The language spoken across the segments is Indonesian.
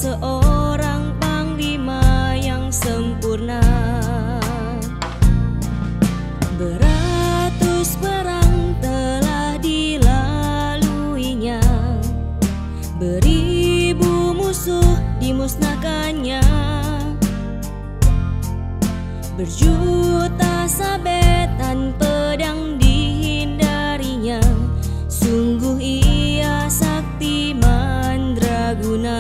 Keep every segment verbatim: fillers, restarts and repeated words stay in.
seorang panglima yang sempurna. Beratus perang telah dilaluinya, beribu musuh dimusnahkannya, berjuta sabetan pedang dihindarinya. Sungguh ia sakti mandraguna.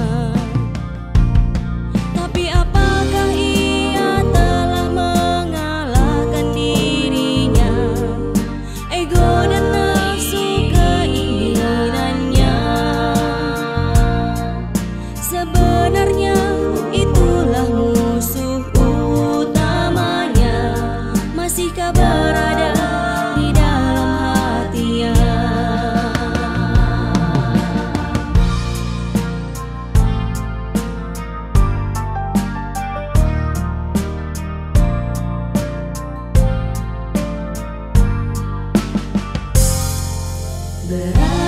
Tapi apakah ia telah mengalahkan dirinya, ego dan nafsu keinginannya? Sebenarnya itulah musuh utamanya. Masihkah berada di dalam hatinya? Berat